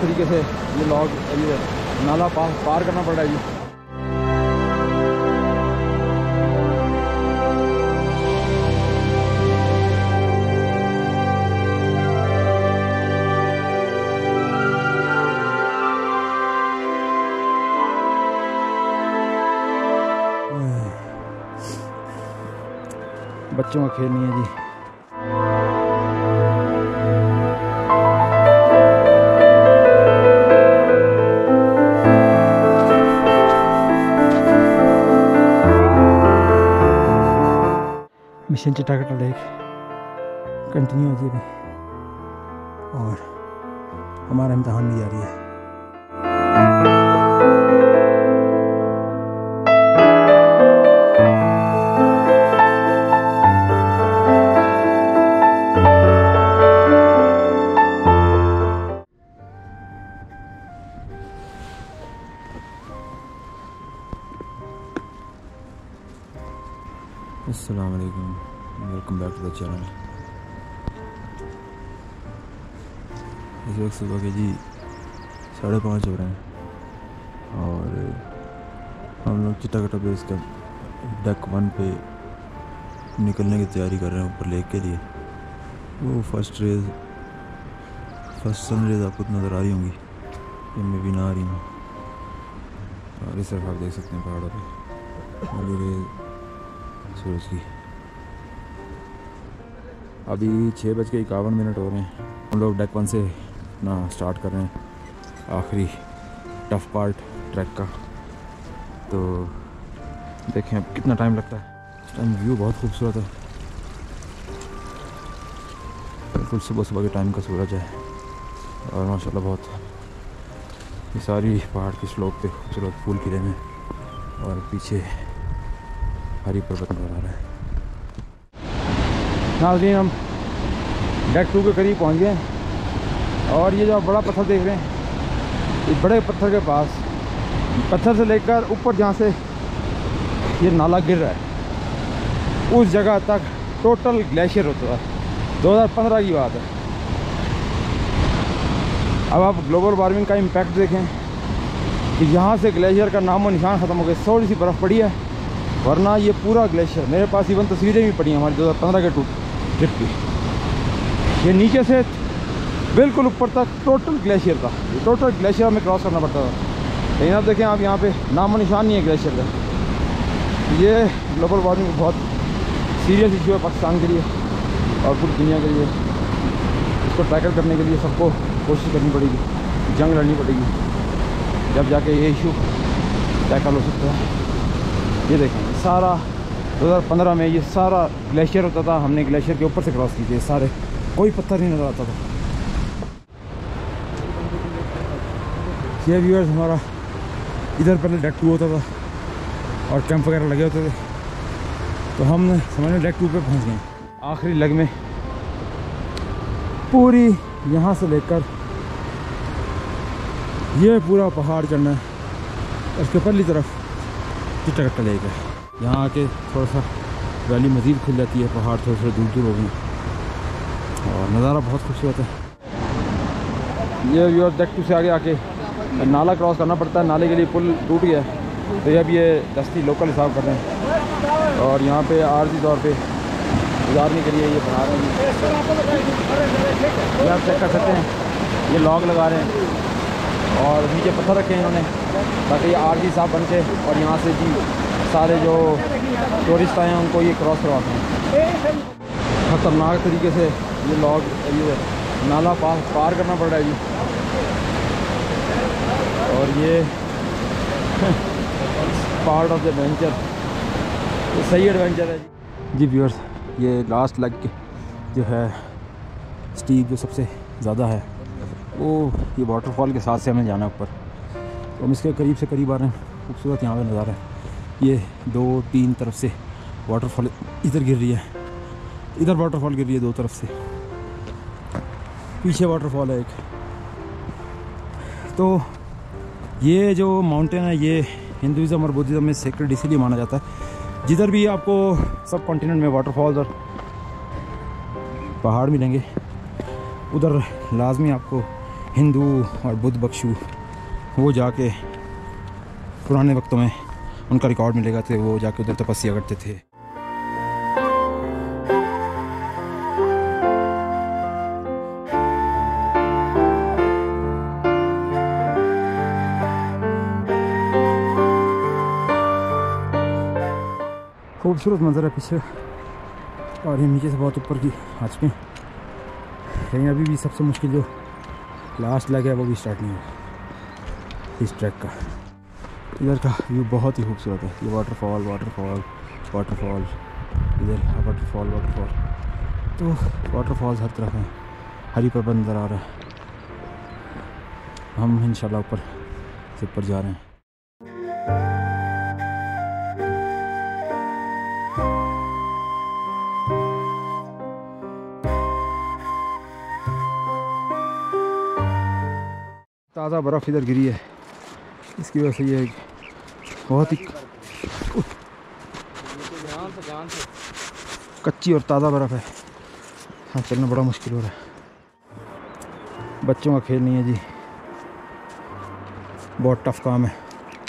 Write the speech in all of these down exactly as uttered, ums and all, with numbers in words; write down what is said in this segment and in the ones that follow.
तरीके से ये लॉग ये नाला पार पार करना पड़ रहा है जी। बच्चों का खेल नहीं है जी। मिशन चिटागटा लेक कंटिन्यू होती है अभी और हमारा इम्तहान भी जारी है। अस्सलाम वालेकुम, welcome back to the channel. इस वक्त सुबह के जी साढ़े पाँच हो रहे हैं और हम लोग चिटागटा बेस का डेक वन पे निकलने की तैयारी कर रहे हैं ऊपर लेक के लिए। वो first rays first sun rays आपको नज़र आ रही होंगी, ये मैं भी ना आ रही हूँ और इस तरफ आप देख सकते हैं पहाड़ों पर और ये सूरज की। अभी छः बज के इक्यावन मिनट हो रहे हैं। हम लोग डेक वन से अपना स्टार्ट कर रहे हैं आखिरी टफ पार्ट ट्रैक का। तो देखें अब कितना टाइम लगता है। इस टाइम व्यू बहुत खूबसूरत है, बिल्कुल सुबह सुबह के टाइम का सूरज है और माशाल्लाह बहुत ये सारी पहाड़ की स्लोप पे खूबसूरत फूल खिले हैं और पीछे हरी पर्वत नजर आ रहा है। नाज़रीन, हम डेक टू के करीब पहुंच गए और ये जो आप बड़ा पत्थर देख रहे हैं, इस बड़े पत्थर के पास पत्थर से लेकर ऊपर जहाँ से ये नाला गिर रहा है उस जगह तक टोटल ग्लेशियर होता है। दो हज़ार पंद्रह की बात है। अब आप ग्लोबल वार्मिंग का इम्पैक्ट देखें कि यहाँ से ग्लेशियर का नामो निशान ख़त्म हो गया। थोड़ी सी बर्फ़ पड़ी है, वरना ये पूरा ग्लेशियर, मेरे पास इवन तस्वीरें भी पड़ी हैं हमारी दो हज़ार पंद्रह के ट्रिप की। ये नीचे से बिल्कुल ऊपर तक टोटल ग्लेशियर था। ये टोटल ग्लेशियर हमें क्रॉस करना पड़ता था। लेकिन आप देखें, आप यहाँ पे नामो निशान नहीं है ग्लेशियर का। ये ग्लोबल वार्मिंग बहुत सीरियस इशू है पाकिस्तान के लिए और पूरी दुनिया के लिए। इसको टैकल करने के लिए सबको कोशिश करनी पड़ेगी, जंग लड़नी पड़ेगी, जब जाके ये इशू टैकल हो सकता है। ये देखें, सारा दो हज़ार पंद्रह में ये सारा ग्लेशियर होता था। हमने ग्लेशियर के ऊपर से क्रॉस की थी, सारे कोई पत्थर नहीं नज़र आता था। ये व्यूअर्स, हमारा इधर पहले डेक टू होता था और कैंप वगैरह लगे होते थे, तो हम समझ डेक टू पे पहुंच गए। आखिरी लेग में पूरी यहाँ से लेकर ये पूरा पहाड़ चढ़ना है। उसके पहली तरफ चिटागटा लेक है। यहाँ आके थोड़ा सा वैली मज़ीद खुल जाती है, पहाड़ थोड़े थोड़े दूर दूर हो गए और नज़ारा बहुत खूबसूरत है। ये व्यूअर्स, डेक टू से आगे आके नाला क्रॉस करना पड़ता है। नाले के लिए पुल टूट गया है, तो ये अब ये दस्ती लोकल हिसाब कर रहे हैं और यहाँ पे आर्जी तौर पे गुजारने के लिए ये बना रहे हैं। ये आप चेक कर सकते हैं, ये लॉग लगा रहे हैं और नीचे पत्थर रखे हैं इन्होंने ताकि ये आर्जी साहब बन के और यहाँ से जी सारे जो टूरिस्ट आए हैं उनको ये क्रॉस करवाते हैं। ख़तरनाक तरीके से ये लॉग ये नाला पार पार करना पड़ रहा है जी। और ये पार्ट ऑफ द एडवेंचर, ये सही एडवेंचर है जी। जी व्यूअर्स, ये लास्ट लेग के जो है स्टीप जो सबसे ज़्यादा है वो ये वाटरफॉल के साथ से हमें जाना है ऊपर। तो हम इसके करीब से करीब आ रहे हैं। खूबसूरत यहाँ पे नज़ारा है। ये दो तीन तरफ से वाटरफॉल इधर गिर रही है, इधर वाटरफॉल गिर रही है दो तरफ से, पीछे वाटरफॉल है एक। तो ये जो माउंटेन है ये हिंदुज़म और बुद्धिज़्म में सेक्रेड इसीलिए माना जाता है। जिधर भी आपको सब कॉन्टिनेंट में वाटरफॉल्स और पहाड़ मिलेंगे उधर लाजमी आपको हिंदू और बुद्ध बख्शू वो जाके पुराने वक्तों में उनका रिकॉर्ड मिलेगा तो वो जाके उधर तपस्या करते थे। खूबसूरत मंजर है पीछे और ये नीचे से बहुत ऊपर की आ चुके हैं, लेकिन अभी भी सबसे मुश्किल जो लास्ट लेग है वो भी स्टार्ट नहीं हुआ इस ट्रैक का। इधर का व्यू बहुत ही खूबसूरत है, ये वाटरफॉल वाटरफॉल वाटरफॉल, इधर वाटरफॉल वाटरफॉल, तो वाटरफॉल्स हर तरफ हैं, हरी पर्वत नज़र आ रहा है। हम इंशाल्लाह ऊपर से ऊपर जा रहे हैं। ताज़ा बर्फ़ इधर गिरी है, इसकी वजह से ये बहुत ही कच्ची और ताज़ा बर्फ़ है, हाँ चलना बड़ा मुश्किल हो रहा है। बच्चों का खेल नहीं है जी, बहुत टफ काम है।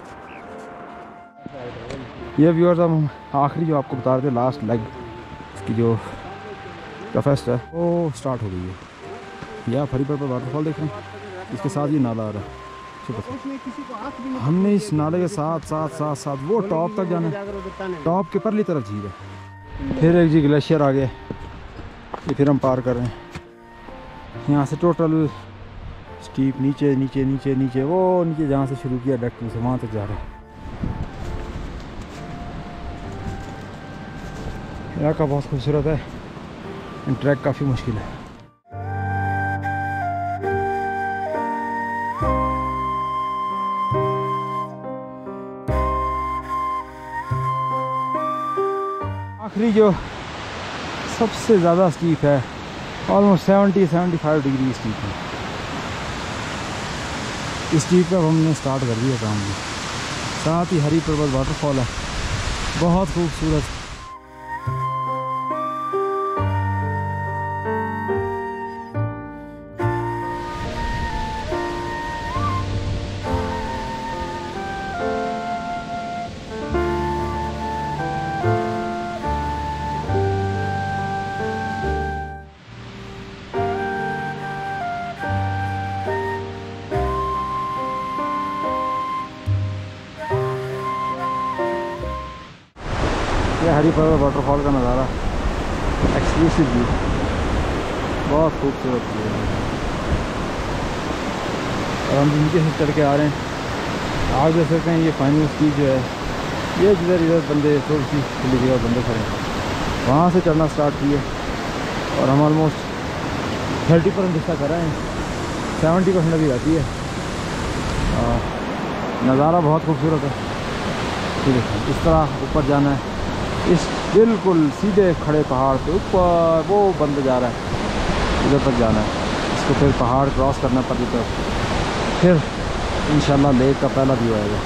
ये व्यूअर्स हम आखिरी जो आपको बता रहे थे लास्ट लेग इसकी जो टफेस्ट है वो स्टार्ट हो गई है। या हरी पर वाटरफॉल देख रहे हैं, इसके साथ ये नाला आ रहा है। हमने इस नाले के साथ साथ साथ साथ वो टॉप तक जाना है, टॉप के परली तरफ झील है। फिर एक जी ग्लेशियर आ गया, ये फिर हम पार कर रहे हैं। यहाँ से टोटल स्टीप नीचे नीचे नीचे नीचे वो नीचे जहाँ से शुरू किया डेक टू से वहाँ तक जा रहे हैं। इलाका बहुत खूबसूरत है, ट्रैक काफ़ी मुश्किल है। आखिरी जो सबसे ज़्यादा स्टीप है, almost seventy seventy five degree steep है। इस स्टीप पर हमने स्टार्ट कर दिया काम भी, साथ ही हरी पर्वत वाटरफॉल है, बहुत खूबसूरत। ये हरी पर्वत वाटरफॉल का नज़ारा एक्सक्लूसिव व्यू, बहुत खूबसूरत व्यू है। और हम नीचे से चढ़ के आ रहे हैं, आप देख सकते हैं ये फाइनल स्टीज जो है, ये जिधर इधर बंदे थोड़ी सी खुली जगह बंदे खड़े हैं, वहाँ से चढ़ना स्टार्ट किए और हम ऑलमोस्ट थर्टी परसेंट हिस्सा कर रहे हैं, सेवेंटी परसेंट अभी रहती है। नज़ारा बहुत खूबसूरत है। ठीक है, इस तरह ऊपर जाना है, इस बिल्कुल सीधे खड़े पहाड़ पे ऊपर वो बंद जा रहा है, इधर तक जाना है। इसको फिर पहाड़ क्रॉस करना पड़ी, तो फिर इंशाल्लाह लेक का पहला व्यू आएगा।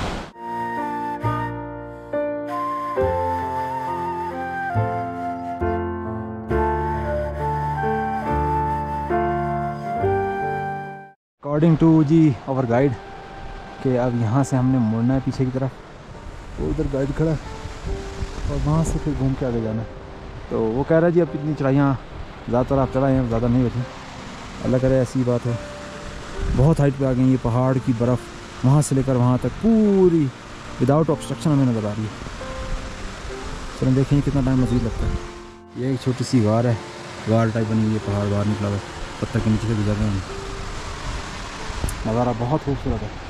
अकॉर्डिंग टू जी आवर गाइड कि अब यहाँ से हमने मुड़ना है पीछे की तरफ, वो उधर गाइड खड़ा है और वहाँ से फिर घूम के आगे जाना है। तो वो कह रहा है जी अब इतनी चढ़ाइयाँ ज़्यादातर आप चढ़ाए हैं, ज़्यादा नहीं होती, अल्लाह करे ऐसी बात हो। बहुत हाइट पे आ गई, ये पहाड़ की बर्फ़ वहाँ से लेकर वहाँ तक पूरी विदाउट ऑब्स्ट्रक्शन हमें नज़र आ रही है। चलो देखेंगे कितना टाइम मज़ीद लगता है। ये एक छोटी सी गार है, गार टाइप बनी हुई है, पहाड़ बाहर निकला हुआ है, पत्थर के नीचे से गुजर रहे हैं। नज़ारा बहुत खूबसूरत है।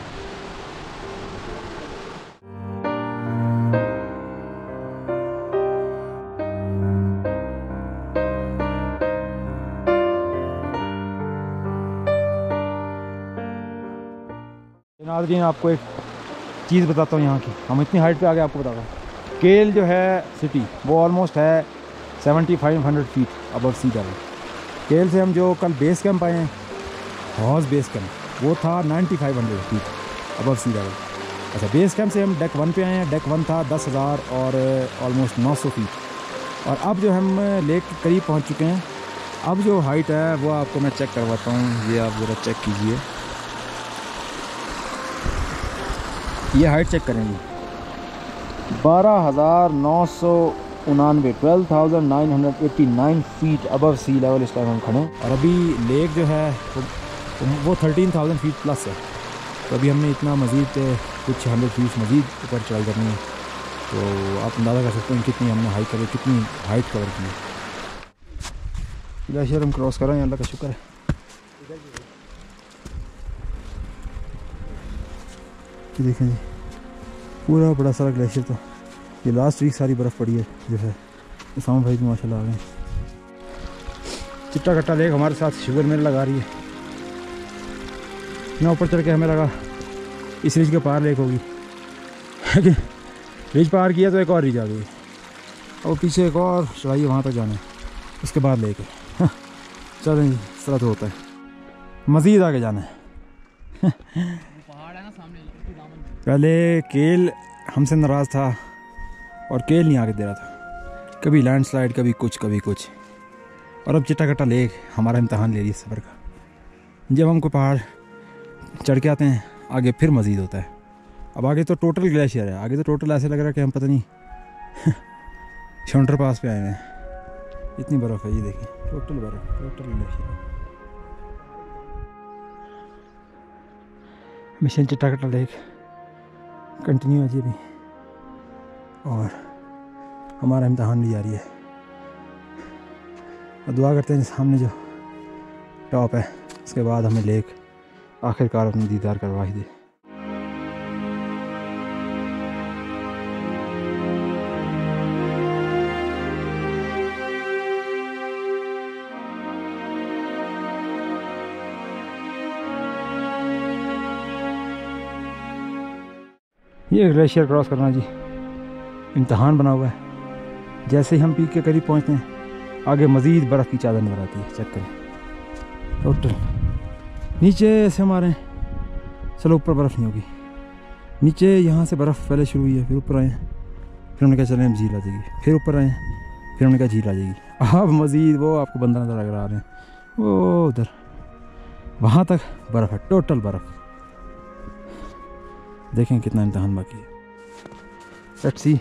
नाज़रीन आपको एक चीज़ बताता हूँ यहाँ की, हम इतनी हाइट पे आ गए, आपको बताता हूँ। केल जो है सिटी वो ऑलमोस्ट है seventy five hundred feet above sea level. Kel से हम जो कल बेस कैंप आए हैं, हॉर्स बेस कैंप, वो था ninety five hundred feet above sea level. अच्छा, बेस कैंप से हम डेक वन पे आए हैं, डेक वन था दस हज़ार और ऑलमोस्ट नौ सौ फीट, और अब जो हम लेक के करीब पहुँच चुके हैं अब जो हाइट है वो आपको मैं चेक करवाता हूँ, ये आप ज़रा चेक कीजिए, ये हाइट चेक करेंगे बारह हज़ार नौ सौ उनानवे twelve thousand nine hundred eighty nine feet above sea level इस टाइम हम खड़े हैं। और अभी लेक जो है वो वो थर्टीन थाउजेंड फीट प्लस है। तो अभी हमने इतना मज़ीद कुछ हंड्रेड फीट मज़ीद ऊपर चढ़ाई करनी है। तो आप अंदाज़ा कर सकते हैं कितनी हमने हाइट करी, कितनी हाइट कवर की है। ग्लेशियर हम क्रॉस कर रहे हैं, अल्लाह का शुक्र है। देखें जी पूरा बड़ा सारा ग्लेशियर, तो ये लास्ट वीक सारी बर्फ़ पड़ी है जो है। इसाम भाई भी माशाल्लाह आ गए। चिट्टा कट्टा लेक हमारे साथ शुगर मिल लगा रही है। यहाँ ऊपर चढ़ के हमें लगा इस रिज के पार लेक होगी, लेकिन रिज पार किया तो एक और रिज आ गई और पीछे एक और चढ़ाई है, वहाँ तक जाना है, उसके बाद लेक है। चलें जी, इस तरह तो होता है, मज़ीद आगे जाना है। पहाड़ है ना सामने, पहले केल हमसे नाराज़ था और केल नहीं आगे दे रहा था, कभी लैंडस्लाइड, कभी कुछ कभी कुछ, और अब चिट्टा कट्टा लेक हमारा इम्तहान ले रही है सफ़र का। जब हम कोई पहाड़ चढ़ के आते हैं आगे फिर मज़ीद होता है। अब आगे तो टोटल ग्लेशियर है, आगे तो टोटल ऐसे लग रहा है कि हम पता नहीं शौंटर पास पे आए हैं, इतनी बर्फ़ है। ये देखिए टोटल बर्फ़, टोटल ग्लेशियर। मिशन चिट्टा कट्टा लेक कंटिन्यू है जी अभी, और हमारा इम्तहान भी जारी है। और दुआ करते हैं सामने जो टॉप है उसके बाद हमें लेक आखिरकार अपनी दीदार करवा ही दे। ये ग्लेशियर क्रॉस करना जी इम्तहान बना हुआ है। जैसे ही हम पीक के करीब पहुंचते हैं आगे मज़ीद बर्फ़ की चादर नजर आती है। चेक करें टोटल नीचे ऐसे हमारे, चलो ऊपर बर्फ़ नहीं होगी, नीचे यहाँ से बर्फ़ पहले शुरू हुई है, फिर ऊपर आए, फिर हमने कहा चलें हम झील आ जाएगी, फिर ऊपर आए, फिर हमने कहा झील आ जाएगी। अब मज़ीद वो आपको बंदा नज़र लग रहा है, वो उधर वहाँ तक बर्फ़ है, टोटल बर्फ़। देखें कितना इम्तहान बाकी है। लेट्स सी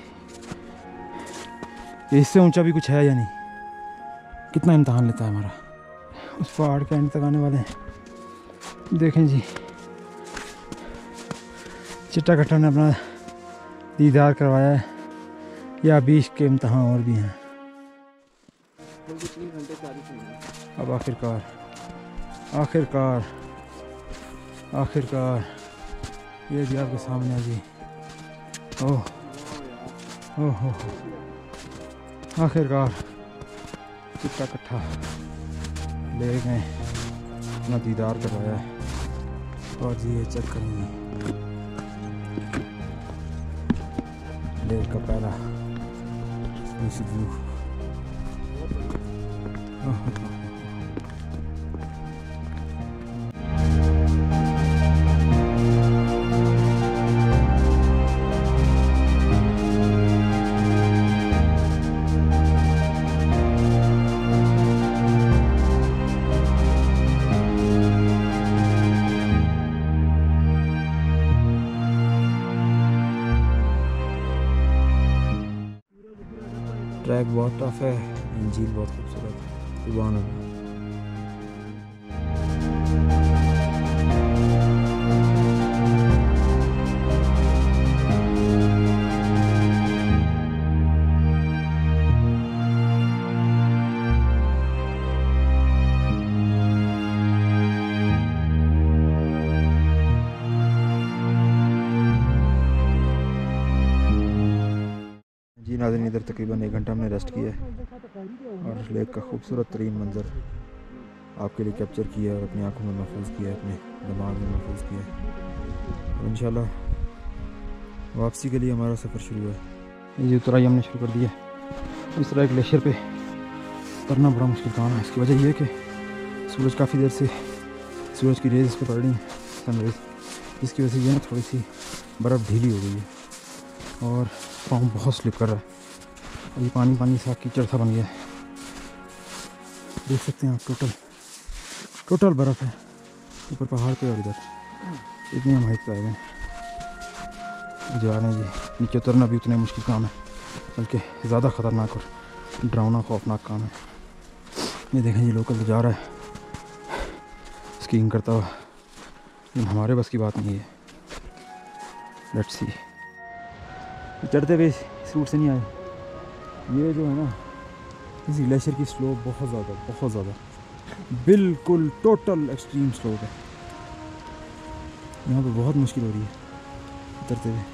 इससे ऊंचा भी कुछ है या नहीं, कितना इम्तहान लेता है हमारा। उस पहाड़ के एंड तक आने वाले हैं। देखें जी चिट्टा कट्टा ने अपना दीदार करवाया है, या बीस के इम्तहान और भी हैं। अब आखिरकार आखिरकार आखिरकार ये जी आपके सामने है जी। ओह ओह हो आखिरकार चिट्टा कट्टा ले गए, अपना दीदार करवाया है। और जी ये चेक करेंगे लेक का पहला व्यू। ट्रैक बहुत टफ है, झील बहुत खूबसूरत है। सुभान अल्लाह। जी नाज़रीन इधर तकरीबन एक घंटा हमने रेस्ट किया है और लेक का खूबसूरत तरीन मंज़र आपके लिए कैप्चर किया और अपनी आंखों में महफूज किया है, अपने दिमाग में महफूज किया है। और इंशाल्लाह वापसी के लिए हमारा सफ़र शुरू है। ये उतराई हमने शुरू कर दी है। इस तरह ग्लेशियर पे उतरना बड़ा मुश्किल काम है। इसकी वजह यह है कि सूरज काफ़ी देर से सूरज की रेज़ इस पर पड़ रही है, सनरेज, जिसकी वजह से ये ना थोड़ी सी बर्फ़ ढीली हो गई है और पाँव बहुत स्लिप कर रहा है। और ये पानी पानी सा कीचड़ सा बन गया है। देख सकते हैं आप, टोटल टोटल बर्फ़ है ऊपर पहाड़ पे और इधर इतनी हम हाइट पे आए हुए हैं। जो आ रहे हैं जी, नीचे उतरना भी उतना मुश्किल काम है, बल्कि ज़्यादा ख़तरनाक और डरावना खौफनाक काम है। ये देखें जी, लोकल तो जा रहा है स्कीइंग करता हुआ, लेकिन हमारे बस की बात नहीं है। Let's see. चढ़ते हुए इस रूट से नहीं आए। ये जो है ना, इस ग्लेशियर की स्लोप बहुत ज़्यादा बहुत ज़्यादा बिल्कुल टोटल एक्सट्रीम स्लोप है। यहाँ पे बहुत मुश्किल हो रही है उतरते हुए।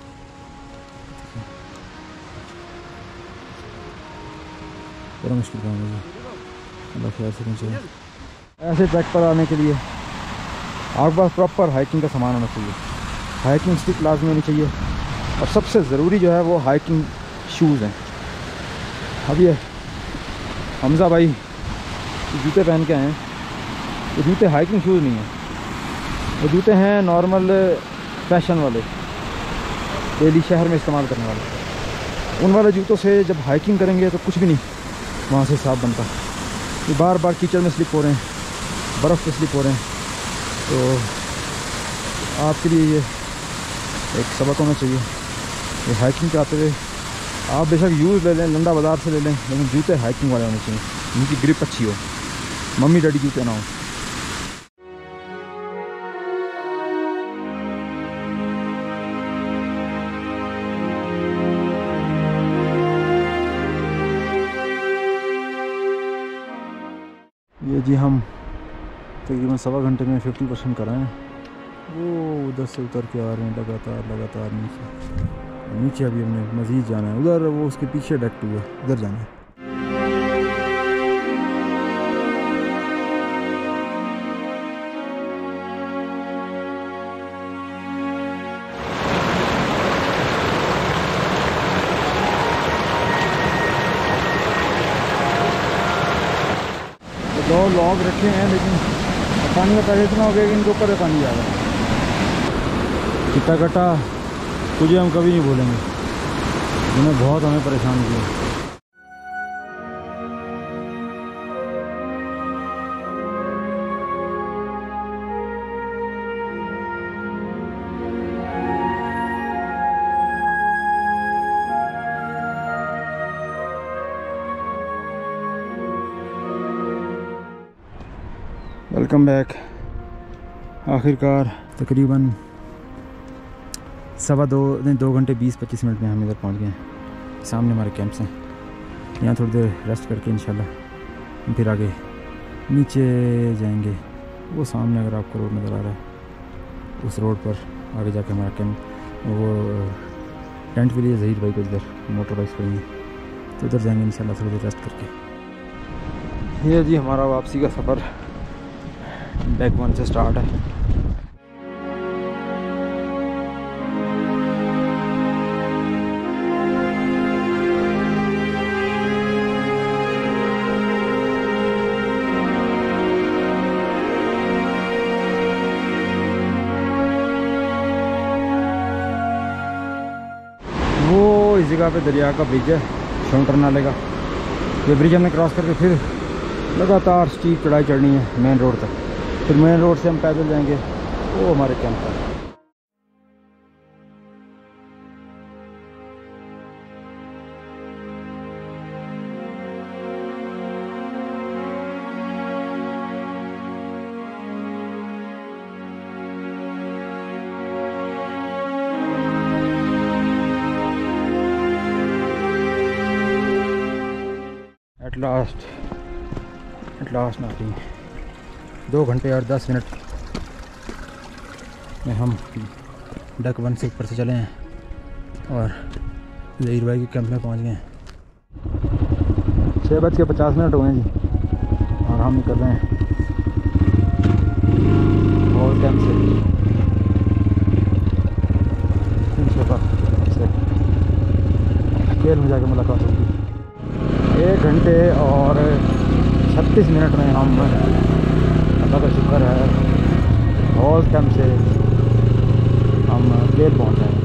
बड़ा मुश्किल काम है, अल्लाह ख्याल से पहुँचे। ऐसे ट्रैक पर आने के लिए आपके पास प्रॉपर हाइकिंग का सामान होना चाहिए। हाइकिंग स्टिक लाजमी होनी चाहिए, और सबसे ज़रूरी जो है वो हाइकिंग शूज़ हैं। अब ये हमज़ा भाई जूते पहन के आए हैं, ये जूते हाइकिंग शूज़ नहीं हैं, वो जूते हैं नॉर्मल फैशन वाले, डेली शहर में इस्तेमाल करने वाले। उन वाले जूतों से जब हाइकिंग करेंगे तो कुछ भी नहीं वहाँ से हिसाब बनता। ये बार बार कीचड़ में स्लिप हो रहे हैं, बर्फ़ पे स्लिप हो रहे हैं, तो आपके लिए ये एक सबक होना चाहिए। ये हाइकिंग पे आते हुए आप बेशक यूज़ ले लें, लंडा बाज़ार से ले लें, लेकिन जूते हाइकिंग वाले होने चाहिए, उनकी ग्रिप अच्छी हो, मम्मी डैडी जूते ना हो। ये जी हम तकरीबन सवा घंटे में फिफ्टी परसेंट कर रहे हैं। वो उधर से उतर के आ रहे हैं लगातार लगातार नीचे नीचे अभी हमने मज़ीद जाना है। उधर वो उसके पीछे डेक टू है, उधर जाना है। तो दो लॉग रखे हैं, लेकिन पानी का पैसा इतना हो गया कि इनके ऊपर पानी आ रहा है। कितना कटा तुझे हम कभी नहीं भूलेंगे, जिन्हें बहुत हमें परेशान किया। Welcome back. आखिरकार तकरीबन सवा दो नहीं दो घंटे बीस पच्चीस मिनट में हम इधर पहुंच गए हैं। सामने हमारे कैंप्स हैं, यहाँ थोड़ी देर रेस्ट करके इंशाल्लाह फिर आगे नीचे जाएंगे। वो सामने अगर आपको रोड नज़र आ रहा है, उस रोड पर आगे जाके हमारा कैंप, वो टेंट के लिए ज़हीर भाई को इधर मोटर बाइक खड़ी है, तो उधर जाएंगे इंशाल्लाह थोड़ी देर रेस्ट करके। ये जी हमारा वापसी का सफ़र डेक वन से स्टार्ट है। वो इस जगह पे दरिया का ब्रिज है, शौंटर नाले का। ये ब्रिज हमने क्रॉस करके फिर लगातार स्टीप चढ़ाई चढ़नी है मेन रोड तक, फिर मेन रोड से हम पैदल जाएंगे वो हमारे कैंप पर। एट लास्ट एट लास्ट ना रही दो घंटे और दस मिनट में हम डेक वन से ऊपर से चले हैं और ज़हीर भाई के कैंप में पहुंच गए हैं। छः बज के पचास मिनट हुए हैं जी, और हम निकल रहे हैं और कैंप से खेल में जाकर मुलाकात होगी। एक घंटे और छत्तीस मिनट में हम, अल्लाह का शुक्र है, हॉल कैंप से हम केल पहुँच जाएंगे।